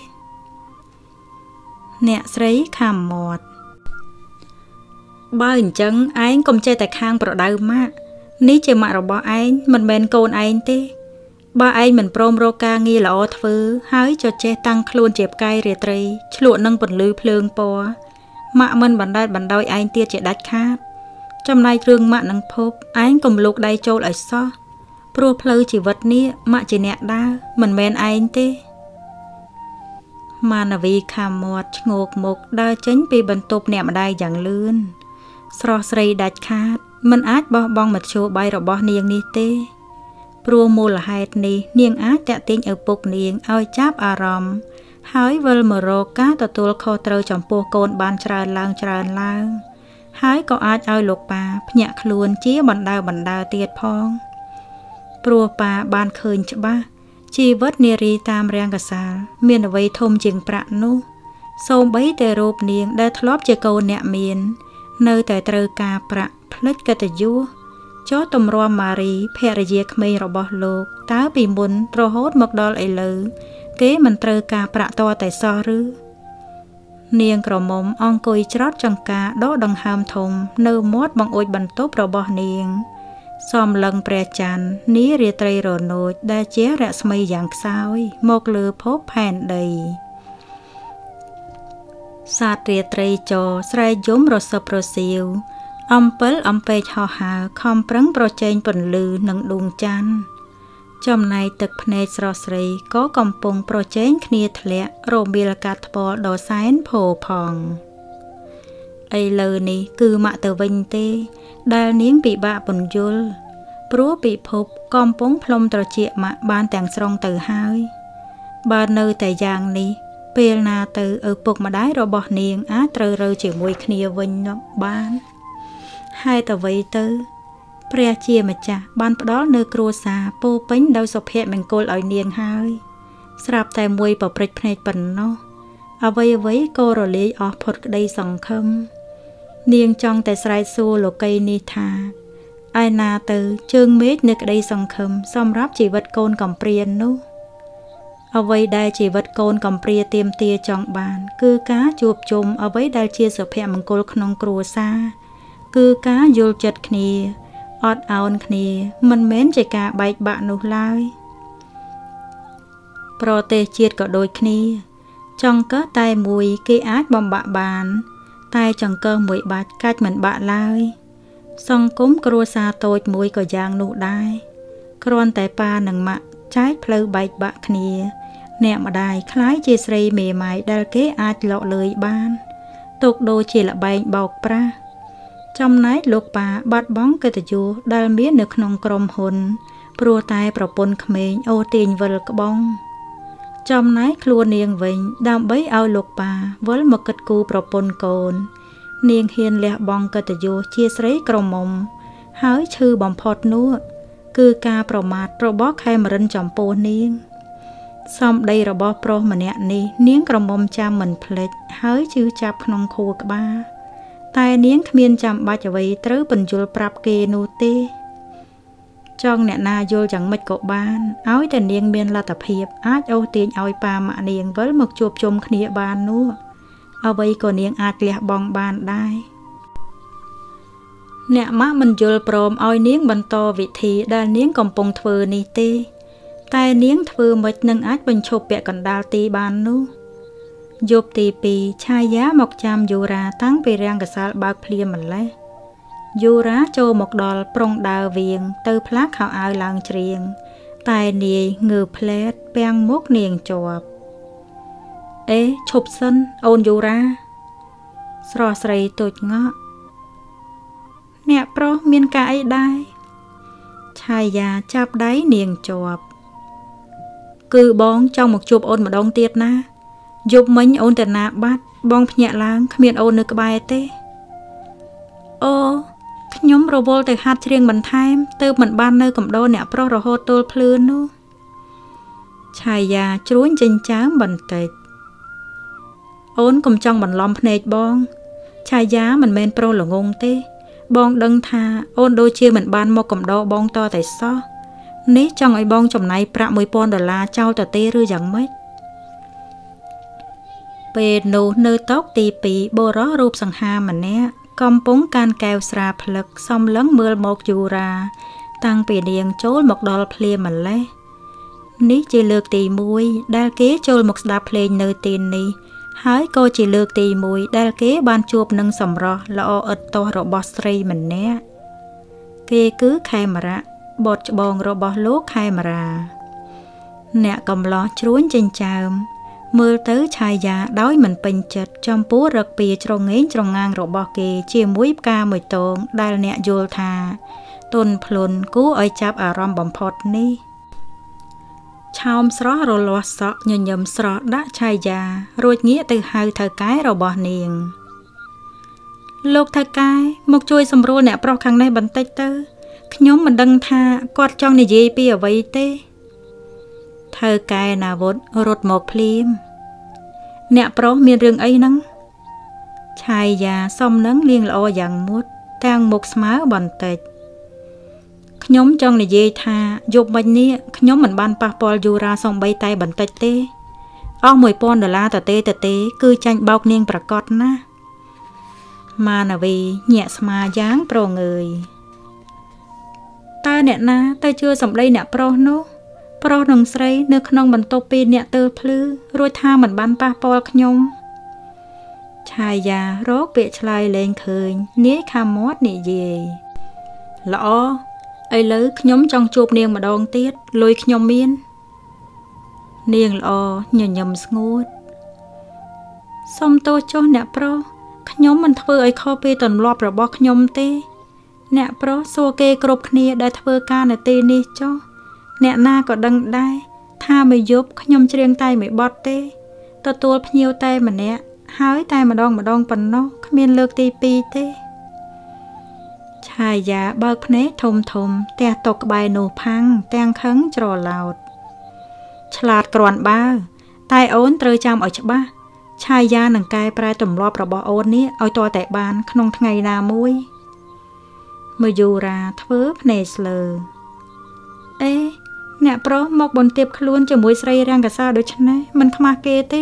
អ្នកស្រីខំមាត់បើអញ្ចឹងឯងកុំចេះតែខាងប្រដៅម៉ាក់នេះជាម៉ាក់របស់ឯងមិនមែនកូនឯងទេបើឯងមិនព្រមរកការងារល្អធ្វើហើយចចេះតាំងខ្លួនជាផ្កាយរាត្រីឆ្លក់នឹងពន្លឺភ្លើងពណ៌ម៉ាក់មិនបណ្ដេតបណ្ដោយឯងទៀតជាដាច់ខាតចំណែករឿងម៉ាក់នឹងភពឯងកុំលូកដៃចូលឲ្យសោះព្រោះផ្លូវជីវិតនេះម៉ាក់ជាអ្នកដើរមិនមែនឯងទេមាណវីខាំមាត់ឈ្ងោកមុខដើរចេញពីបន្ទប់អ្នកម្ដាយយ៉ាងលឿនស្រស់ស្រីដាច់ខាតមិនអាចបោះបង់មធ្យោបាយរបស់នាងនេះទេព្រោះមូលហេតុនេះនាងអាចតាក់ទាញឪពុកនាងឲ្យចាប់អារម្មណ៍ហើយវិលមករកការទទួលខុសត្រូវចំពោះកូនបានច្រើនឡើងហើយក៏អាចឲ្យលោកប៉ាភ្ញាក់ខ្លួនជាបណ្ដើទៀតផងព្រោះប៉ាបានឃើញច្បាស់ជីវិតនារីតាមរាំងកសាលមានអ្វីធំជាងប្រាក់នោះសូម្បីតែរូបនាងដែលធ្លាប់ជាកូនអ្នកមាននៅតែត្រូវការប្រាក់ផ្លិចកិត្តិយសចុះទម្រាំម៉ារីភរិយាក្មេងរបស់លោកតើពីមុនរហូតមកដល់ឥឡូវគេមិនត្រូវការប្រាក់តតែសោះឬនាងក្រមុំអង្គុយច្រត់ចង្កាដកដង្ហើមធំនៅមាត់បង្អួចបន្ទប់របស់នាងសំឡឹងព្រះច័ន្ទនារាត្រីរនោចដែលជារស្មីយ៉ាងខ្សោយមកលើភពផែនដីសាទរាត្រីចរស្រែកយំរសឹបរសៀវអំពិលអំពែកហោះហើរខំប្រឹងប្រជែងពន្លឺនឹងដួងច័ន្ទចំណែកទឹកភ្នែកស្រស់ស្រីក៏កំពុងប្រជែងគ្នាធ្លាក់រមៀលកាត់ថ្ពាល់ដ៏សែនផូរផង់ឥឡូវនេះគឺម៉ាក់ទៅវិញទេដែលនាងពិបាកពន្យល់ព្រោះពិភពកំពុងផ្លុំត្រចៀកម៉ាក់បានទាំងស្រុងទៅហើយបើនៅតែយ៉ាងនេះពេលណាទៅឪពុកម្ដាយរបស់នាងអាចត្រូវរើជាមួយគ្នាវិញបានហេតុអ្វីទៅព្រះជាម្ចាស់បានផ្ដល់នៅគ្រួសារពោពេញដោយសុភមង្គលឲ្យនាងហើយស្រាប់តែមួយប្រព្រឹត្តភ្នែកប៉ុណ្ណោះអ្វីក៏រលាយអស់ផុតក្តីសង្ឃឹមនាងចង់តែស្រែកសួរលោកីនេះថាឯណាទៅជើងមេឃនៅក្តីសង្ឃឹមសម្រាប់ជីវិតកូនកំព្រានោះអ្វីដែលជីវិតកូនកំព្រាទាមទារចង់បានគឺការជួបជុំអ្វីដែលជាសុភមង្គលក្នុងគ្រួសារគឺការយល់ចិត្តគ្នាអត់ឱនគ្នាមិនមែនជាការបែកបាក់នោះឡើយប្រទេសជាតិក៏ដូចគ្នាចង្កឹះតែមួយគេអាចបំបាក់បានតែចង្កឹះមួយបាច់កាច់មិនបាក់ឡើយសង្គមគ្រួសារតូចមួយក៏យ៉ាងនោះដែរគ្រាន់តែប៉ានិងម៉ាក់ចែកផ្លូវបែកបាក់គ្នាអ្នកម្ដាយคล้ายជាស្រីមេម៉ាយដែលគេអាចលក់លើយបានទុកដូចជាលបែងបោកប្រាស់ចំណែកលោកប៉ាបាត់បង់កិត្តិយសដែលមាននៅក្នុងក្រុមហ៊ុនព្រោះតែប្រពន្ធក្មេងអូទាញវិលក្បងចំណែកខ្លួននាងវិញដើម្បីឲ្យលោកប៉ាវិលមកគិតគូរប្រពន្ធកូននាងហ៊ានលះបង់កិត្តិយសជាស្រីក្រមុំហើយឈឺបំផុតនោះគឺការប្រមាថរបស់ខេមរិនចំពោះនាងសម្ដីរបស់ប្រុសម្នាក់នេះនាងក្រមុំចាំមិនភ្លេចហើយជឿចាប់ក្នុងខួរក្បាលតែនាងគ្មានចាំបាច់អ្វីត្រូវបញ្យល់ប្រាប់គេនោះទេចង់អ្នកណាយល់យ៉ាងម៉េចក៏បានឲ្យតែនាងមានលទ្ធភាពអាចអូសទាញឲ្យប៉ាម៉ាក់នាងវិលមកជួបជុំគ្នាបាននោះអ្វីក៏នាងអាចលះបង់បានដែរអ្នកម៉ាក់មិនយល់ព្រមឲ្យនាងបន្តវិធីដែលនាងកំពុងធ្វើនេះទេតែនាងធ្វើមិននឹងអាចបញ្ឈប់ពាក់កណ្ដាលទីបាននោះយប់ទី2ឆាយាមកចាំយូរ៉ាតាំងពីរាំងកសាលបើកភ្លាមម្លេះយូរ៉ាចូលមកដល់ប្រុងដើរវៀងទៅផ្លាស់ខោអាវឡើងច្រៀងតែនាយងើផ្លែតពាំងមុខនាងជាប់អេឈប់សិនអូនយូរ៉ាស្រស់ស្រីទូចងក់អ្នកប្រុសមានការអីដែរឆាយាចាប់ដៃនាងជាប់គឺបងចង់មកជួបអូនម្ដងទៀតណាយប់មិញអូនទៅណាបាត់បងភ្ញាក់ឡើងគ្មានអូននៅក្បែរទេអូខ្ញុំរវល់ទៅហាត់ច្រៀងបន្ថែមទើបមិនបាននៅកំដរអ្នកប្រុសរហូតទល់ភ្លឺនោះឆាយាជ្រួញចិញ្ចើមបន្តិចអូនកុំចង់បន្លំភ្នែកបងឆាយាមិនមែនប្រុសល្ងងទេបងដឹងថាអូនដូចជាមិនបានមកកំដរបងតតែសោះនេះចង់ឲ្យបងចំណាយប្រាក់$1000ចោលទៅទេឬយ៉ាងម៉េចពេលនោះនៅតុទី2បុរសរូបសង្ហាម្នាក់កំពុងកាន់កែវស្រាផ្លឹកសំឡឹងមើលមកយូរ៉ាតាំងពីនាងចូលមកដល់ភ្លាមម្លេះនេះជាលើកទី1ដែលគេចូលមកស្ដាប់ភ្លេងនៅទីនេះហើយក៏ជាលើកទី1ដែលគេបានជួបនឹងសម្រស់ល្អឥតទោះរបស់ស្រីម្នាក់គេគឺខេមរៈបុត្រច្បងរបស់លោកខេមរាអ្នកកំឡោះជ្រួញចិញ្ចើមមើលទៅឆាយាដោយមិនពេញចិត្តចំពោះរឹកពីច្រងេងច្រងាងរបស់គេជាមួយផ្កាមួយតងដែលអ្នកយល់ថាទុនភ្លុនគួរឲ្យចាប់អារម្មណ៍បំផុតនេះឆោមស្រស់រលាស់សក់ញញឹមស្រស់ដាក់ឆាយារួចងាកទៅហៅថៅកែរបស់នាងលោកថៅកែមកជួយសម្រួលអ្នកប្រុសខាងនេះបន្តិចទៅខ្ញុំមិនដឹងថាគាត់ចង់និយាយពីអ្វីទេថៅកែណាវុធរត់មកភ្លាមអ្នកប្រុសមានរឿងអីហ្នឹងឆាយាសំនឹងលៀងល្អយ៉ាងមុតទាំងមុខស្មើបន្តិចខ្ញុំចង់និយាយថាយប់មិញនេះខ្ញុំមិនបានប៉ះពាល់យូរ៉ាសំបីតែបន្តិចទេអស់$1000ទៅទេគឺចាញ់បោកនាងប្រកបណាម៉ាណាវីញាក់ស្មាយ៉ាងប្រងើយតើអ្នកណាទៅជឿសម្ដីអ្នកប្រុសនោះប្រុសនិងស្រីនៅក្នុងបន្ទប់ពីអ្នកទើភ្លឺរួចថាមិនបានប៉ះពាល់ខ្ញុំឆាយារកពាក្យឆ្លើយលែងឃើញនាយខាមាត់និយាយល្អឥឡូវខ្ញុំចង់ជួបនាងម្ដងទៀតលុយខ្ញុំមាននាងល្អញញឹមស្ងួតសុំទោសចុះអ្នកប្រុសខ្ញុំមិនធ្វើឲ្យខុសពីទម្លាប់របស់ខ្ញុំទេអ្នកប្រុសសួរគេគ្រប់គ្នាដែលធ្វើការនៅទីនេះចុះអ្នកណាក៏ដឹងដែរថាមួយយប់ខ្ញុំច្រៀងតែមួយបទទេទទួលភ្ញៀវតែម្នាក់ហើយតែម្ដងប៉ុណ្ណោះគ្មានលើកទី2ទេឆាយាបើកភ្នែកធំទះតុក្បែរនោះផាំងទាំងខឹងច្រឡោតឆ្លាតគ្រាន់បើតែអូនត្រូវចាំឲ្យច្បាស់ឆាយានឹងកែប្រែទម្លាប់របស់អូននេះឲ្យទាល់តែបានក្នុងថ្ងៃណាមួយមយូរ៉ាធ្វើភ្នែកស្លើអេអ្នកប្រុសមកបន្ទាបខ្លួនជាមួយស្រីរាំងកសាដូចនេះមិនខ្មាស់គេទេ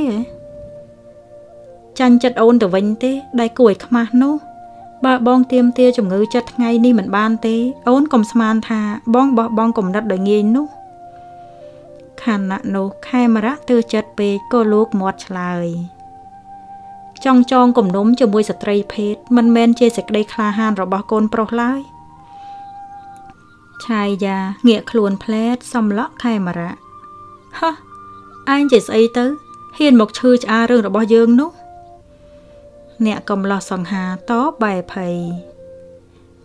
ចាញ់ចិត្តអូនទៅវិញទេដែលគួរឲ្យខ្មាស់នោះបើបងទៀមទាជំងឺចិត្តថ្ងៃនេះមិនបានទេអូនកុំស្មានថាបងបោះបង់គំនិតដោយងាយនោះខណៈនោះខេមរៈទើចិត្តពេកក៏លូកមាត់ឆ្លើយចង់ចងគំនុំជាមួយស្ត្រីភេទមិនមែនជាសេចក្តីក្លាហានរបស់កូនប្រុសឡើយឆាយាងាកខ្លួនផ្លែតសំឡក់ខេមរៈហ៎ឯងជាស្អីទៅហ៊ានមកឈឺឆ្អារឿងរបស់យើងនោះអ្នកកំឡោះសង្ហាតបបែភ័យ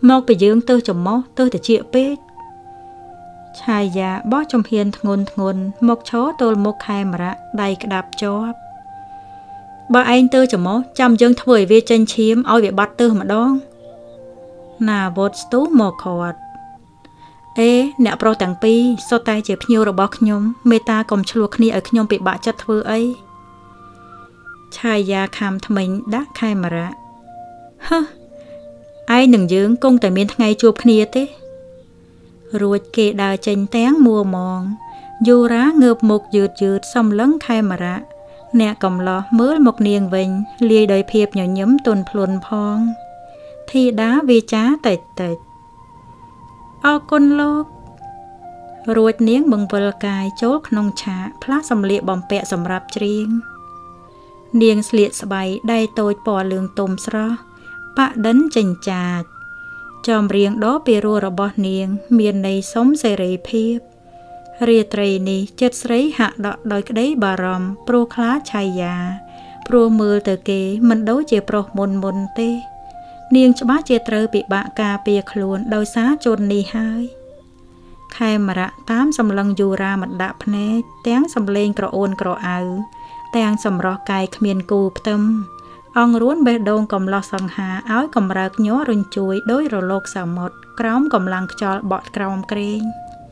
មកពីយើងទៅចំមកទៅតែជាពេកឆាយាបោះចំហៀនធ្ងន់មកឈរទល់មុខខេមរៈដៃក្តាប់ជាប់បើឯងទៅចំមកចាំយើងធ្វើឲ្យវាចេញឈាមឲ្យវាបាត់ទៅម្ដងណាវត្តស្ទុះមកខាត់អ្នកប្រុសទាំងពីរសុទ្ធតែជាភ្ញៀវរបស់ខ្ញុំមេត្តាកុំឆ្លោះគ្នាឲ្យខ្ញុំពិបាកចិត្តធ្វើអីឆាយាខំថ្មិញដាក់ខេមរៈហឺឯងនឹងយើងគង់តែមានថ្ងៃជួបគ្នាទេរួចគេដើរចេញទាំងមួមងយូរ៉ាងើបមុខយឺតសំឡឹងខេមរៈអ្នកកំឡោះមើលមកនាងវិញលាយដោយភាពញញឹមទន់ភ្លន់ផងធីតាវាចាតិចអរគុណលោករួចនាងបង្វិលកាយចូលក្នុងឆាកផ្លាស់សម្លៀកបំពាក់សម្រាប់ច្រៀងនាងស្លៀកស្បៃដៃតូចពណ៌លឿងទុំស្រស់ប៉ដិនចិញ្ចាចចំរៀងដ៏ពីរោះរបស់នាងមានន័យសមសេរីភាពរាត្រីនេះចិត្តស្រីហាក់ដក់ដោយក្តីបារម្ភព្រោះខ្លាចឆាយាព្រោះមើលទៅគេមិនដូចជាប្រុសមុនទេនាងច្បាស់ជាត្រូវពិបាកការពារខ្លួនដោយសារជននេះហើយខេមរៈតាមសម្លឹងយូរ៉ាមិនដាក់ភ្នែកទាំងសម្លេងក្រអូនក្រអៅទាំងសម្រស់កាយគ្មានគូផ្ទឹមអង្រួនបេះដូងកំឡោះសង្ហាឲ្យកំរើកញ័ររញ្ជួយដោយរលកសមុទ្រក្រោមកម្លាំងខ្យល់បក់ក្រោមក្រែង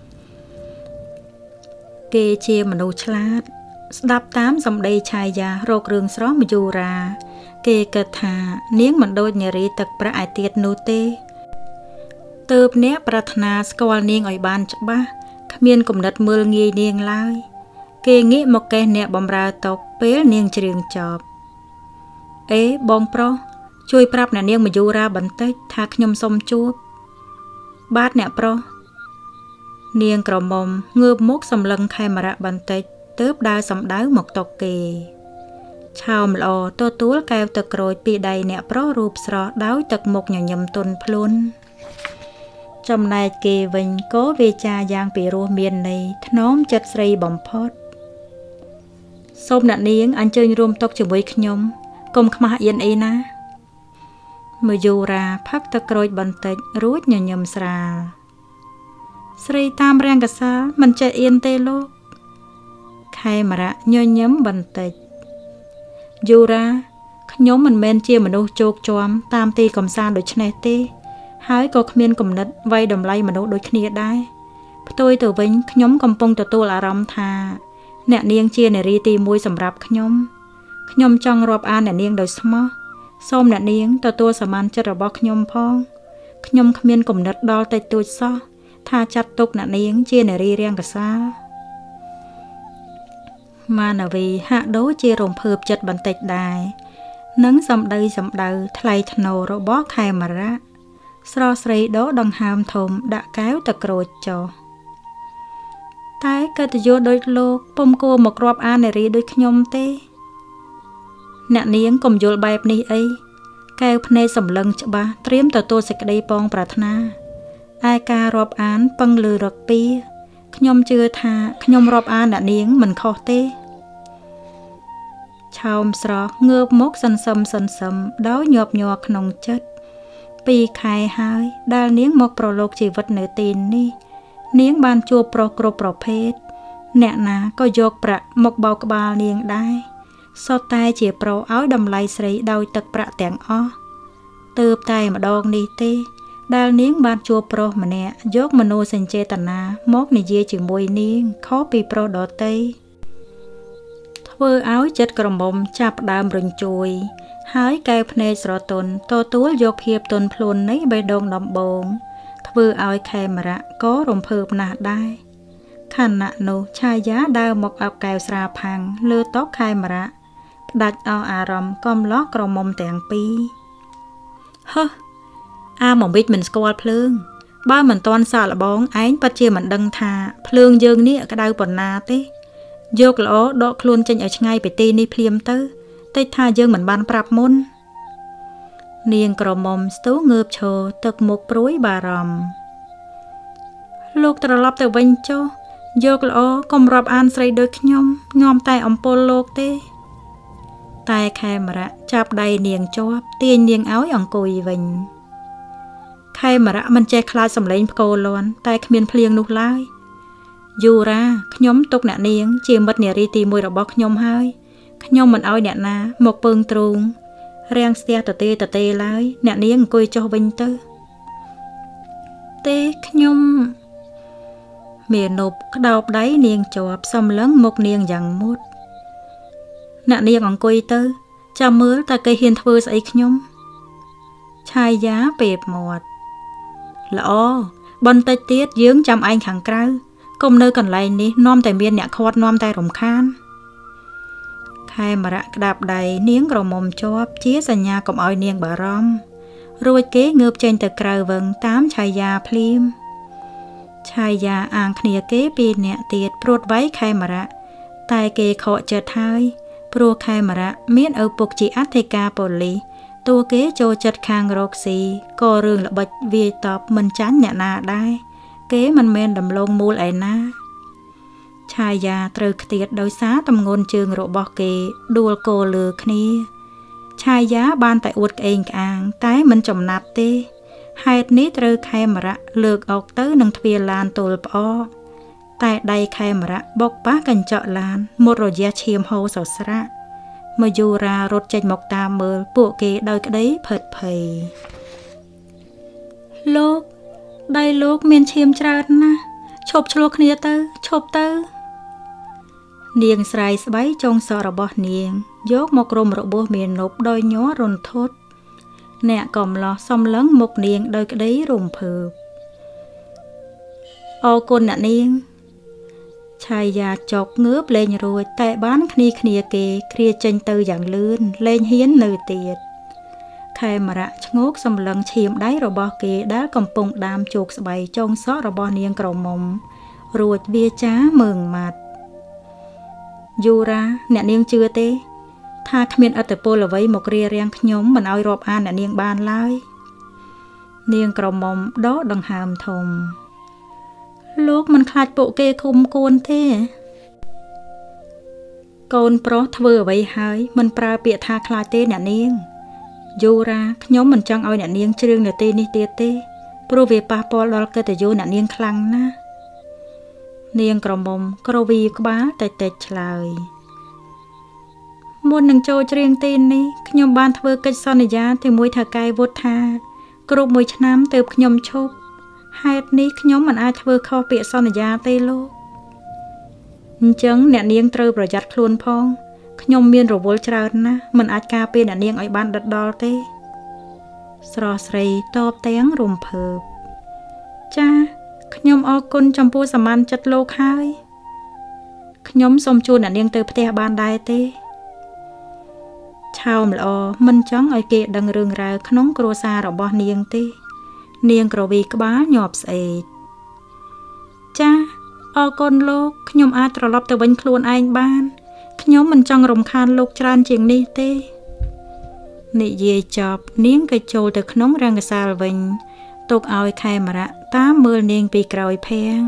គេជាមនុស្សឆ្លាតស្ដាប់តាមសម្ដីឆាយារករឿងស្រស់មយូរ៉ាគេគិតថានាងមិនដូចនារីទឹកប្រាក់ឯទៀតនោះទេទើបអ្នកប្រាថ្នាស្គាល់នាងឲ្យបានច្បាស់គ្មានគំនិតមើលងាយនាងឡើយគេងាកមកកេះអ្នកបំរើតុពេលនាងច្រៀងចប់បងប្រុសជួយប្រាប់អ្នកនាងមយូរ៉ាបន្តិចថាខ្ញុំសុំជួបបាទអ្នកប្រុសនាងក្រមុំងើបមុខសម្លឹងខេមរៈបន្តិចទើបដើរសំដៅមកតុគេឆោមល្អទទួលកែវទឹកក្រូចពីដៃអ្នកប្រុសរូបស្រស់ដោយទឹកមុខញញឹមទន់ភ្លន់ចំណែកគេវិញក៏វាចាយ៉ាងពីរោះមានន័យថ្នមចិត្តស្រីបំផុតសូមអ្នកនាងអញ្ជើញរួមតុជាមួយខ្ញុំកុំខ្មាស់អៀនអីណាមយូរ៉ាផឹកទឹកក្រូចបន្តិចរួចញញឹមស្រាលស្រីតាមរាំងកសាលមិនចេះអៀនទេលោកខេមរៈញញឹមបន្តិចយូរ៉ាខ្ញុំមិនមែនជាមនុស្សជោគជាំតាមទីកំសាន្តដូចនេះទេហើយក៏គ្មានគំនិតវាយតម្លៃមនុស្សដូចគ្នាដែរផ្ទុយទៅវិញខ្ញុំកំពុងទទួលអារម្មណ៍ថាអ្នកនាងជានារីទី1សម្រាប់ខ្ញុំចង់រាប់អានអ្នកនាងដោយស្មោះសូមអ្នកនាងទទួលសមានចិត្តរបស់ខ្ញុំផងខ្ញុំគ្មានគំនិតដល់តិចតួចសោះថាចាត់ទុកអ្នកនាងជានារីរាំងកសាលមានវីហាក់ដូចជារំភើបចិត្តបន្តិចដែរនឹងសម្ដីថ្លៃថ្នូររបស់ខេមរៈស្រស់ស្រីដកដង្ហើមធំដាក់កែវទឹកក្រូចចុះតែកិត្តិយសដូចលោកពុំគួរមករាប់អាននារីដូចខ្ញុំទេអ្នកនាងកុំយល់បែបនេះអីកែវភ្នែកសម្លឹងច្បាស់ត្រៀមទទួលសេចក្តីពងប្រាថ្នាឯការរាប់អានពឹងលើរកពីខ្ញុំជឿថាខ្ញុំរាប់អានអ្នកនាងមិនខុសទេឆោមស្រស់ងើបមុខសន្សឹមដោយញាប់ញ័រក្នុងចិត្ត2 ខែហើយដែលនាងមកប្រឡូកជីវិតនៅទីនេះនាងបានជួបប្រុសគ្រប់ប្រភេទអ្នកណាក៏យកប្រាក់មកបោកក្បាលនាងដែរសុទ្ធតែជាប្រុសឲ្យតម្លៃស្រីដោយទឹកប្រាក់ទាំងអស់ទើបតែម្ដងនេះទេដែលនាងបានជួបប្រុសម្នាក់យកមនោសញ្ចេតនាមកនិយាយជាមួយនាងខុសពីប្រុសដទៃធ្វើឲ្យចិត្តក្រមុំចាប់ដើមរញ្ជួយហើយកែវភ្នែកស្រទន់ទទួលយកភាពទន់ភ្លន់នៃបេះដូងដំបងធ្វើឲ្យខេមរៈក៏រំភើបណាស់ដែរខណៈនោះឆាយាដើរមកអោបកែវស្រាផាំងលើតុខេមរៈផ្ដាច់អស់អារម្មណ៍កំឡោះក្រមុំទាំងពីរហឺអាមកវិចមិនស្គាល់ភ្លើងបើមិនទាន់សាកល្បងឯងពិតជាមិនដឹងថាភ្លើងយើងនេះក្តៅប៉ុណ្ណាទេយកល្អដកខ្លួនចេញឲ្យឆ្ងាយពីទីនេះភ្លាមទៅតិចថាយើងមិនបានប្រាប់មុននាងក្រមុំស្ទុះងើបឈរទឹកមុខព្រួយបារម្ភលោកត្រឡប់ទៅវិញចុះយកល្អកុំរាប់អានស្រីដូចខ្ញុំងំតែអំពុលលោកទេតែខេមរៈចាប់ដៃនាងជាប់ទាញនាងឲ្យអង្គុយវិញខខេមរៈមិនចេះខ្លាចសម្លេងផ្គរលាន់តែគ្មានភ្លៀងនោះឡើយយូរ៉ាខ្ញុំទុកអ្នកនាងជាមិត្តនារីទី1របស់ខ្ញុំហើយខ្ញុំមិនអោយអ្នកណាមកពើងទ្រូងរាំងស្ទះតទេឡើយអ្នកនាងអង្គុយចុះវិញទៅទេខ្ញុំមេនប់ក្តោបដៃនាងជាប់សំឡឹងមុខនាងយ៉ាងមុតអ្នកនាងអង្គុយទៅចាំមើលតើគេហ៊ានធ្វើស្អីខ្ញុំឆាយាពេបមាត់ល្អបន្តិចទៀតយើងចាំឯងខាងក្រៅកុំនៅកន្លែងនេះនាំតែមានអ្នកខាត់នាំតែរំខានខេមរៈក្តាប់ដៃនាងក្រមុំជាប់ជាសញ្ញាកុំឲ្យនាងបារម្ភរួចគេងើបចេញទៅក្រៅវឹងតាមឆាយាភ្លាមឆាយាអាងគ្នាគេពីរនាក់ទៀតព្រួតវាយខេមរៈតែគេខកចិត្តហើយព្រោះខេមរៈមានឪពុកជាអធិការប៉ូលីសតួគេចូលចិត្តខាងរកស៊ីក៏រឿងល្បិចវាយតបមិនចាញ់អ្នកណាដែរគេមិនមែនដំឡូងមូលឯណាឆាយាត្រូវខ្ទាតដោយសារតម្ងន់ជើងរបស់គេដួលគោលើគ្នាឆាយាបានតែអួតក្អេងក្អាងតែមិនចំណាត់ទេហេតុនេះត្រូវខេមរៈលើកអុកទៅនឹងទ្វារឡានទល់ផ្អកតែដៃខេមរៈបុកប៉ះកញ្ចក់ឡានមុតរយៈឈាមហូរសស្រាក់មយូរារត់ចេញមកតាមមើលពួកគេដោយក្តីផិតភ័យលោកដៃលោកមានឈាមច្រើនណាស់ឈប់ឆ្លោះគ្នាទៅឈប់ទៅនាងស្រាយស្បៃចុងសក់របស់នាងយកមករុំរបួសមាននប់ដោយញ័ររន្ធត់អ្នកកំឡោះសំឡឹងមុខនាងដោយក្តីរំភើបអរគុណអ្នកនាងឆាយាចុកងើបលេងរួចតែបានគ្នាគេគ្រាចេញទៅយ៉ាងលឿនលេងហ៊ាននៅទៀតខេមរៈឆ្ងោកសម្លឹងឈាមដៃរបស់គេដែលកំពុងដាមជោគស្បៃចុងសក់របស់នាងក្រមុំរួចវាចាមើងម៉ាត់យូរ៉ាអ្នកនាងជឿទេថាគ្មានឥទ្ធិពលអ្វីមករារាំងខ្ញុំមិនឲ្យរាប់អានអ្នកនាងបានឡើយនាងក្រមុំដកដង្ហើមធំលោកមិនខ្លាចពួកគេឃុំគួនទេកូនប្រុសធ្វើអ្វីហើយមិនប្រើពាក្យថាខ្លាចទេអ្នកនាងយូរ៉ាខ្ញុំមិនចង់ឲ្យអ្នកនាងជ្រឿងនៅទីនេះទៀតទេព្រោះវាប៉ះពាល់ដល់កិត្តិយសអ្នកនាងខ្លាំងណាស់នាងក្រមុំក្រវីក្បាលតិចឆ្លើយមុននឹងចូលជ្រៀងទីនេះខ្ញុំបានធ្វើកិច្ចសន្យាជាមួយថៅកែវុឌ្ឍថាគ្រប់1ឆ្នាំទើបខ្ញុំឈប់ហេតុនេះខ្ញុំមិនអាចធ្វើខុសពាក្យសន្យាទេលោកអញ្ចឹងអ្នកនាងត្រូវប្រយ័ត្នខ្លួនផងខ្ញុំមានរវល់ច្រើនណាស់មិនអាចការពារអ្នកនាងឲ្យបានដិតដល់ទេស្រស់ស្រីតបទាំងរំភើបចាខ្ញុំអរគុណចំពោះសមានចិត្តលោកហើយខ្ញុំសូមជួលអ្នកនាងទៅផ្ទះបានដែរទេឆោមល្អមិនចង់ឲ្យគេដឹងរឿងរ៉ាវក្នុងគ្រួសាររបស់នាងទេនាងក្រវីក្បាលញាប់ស្អេកចាអរគុណលោកខ្ញុំអាចត្រឡប់ទៅវិញខ្លួនឯងបានខ្ញុំមិនចង់រំខានលោកច្រើនជាងនេះទេនិយាយចប់នាងក៏ចូលទៅក្នុងរង្គសាលវិញទុកឲ្យខេមរៈតាមមើលនាងពីក្រោយភាំង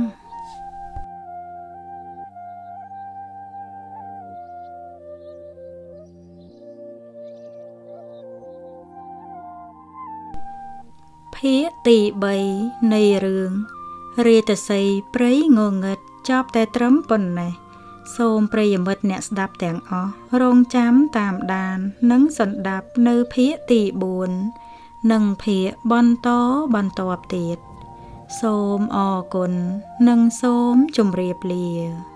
ភាគទី3នៃរឿងរាតសីព្រៃងងឹតចប់តែត្រឹមប៉ុណ្ណេះសូមប្រិយមិត្តអ្នកស្ដាប់ទាំងអស់រងចាំតាមដាននិងសន្ដាប់នៅភាគទី4និងភាគបន្តបន្ទាប់ទៀតសូមអរគុណនិងសូមជម្រាបលា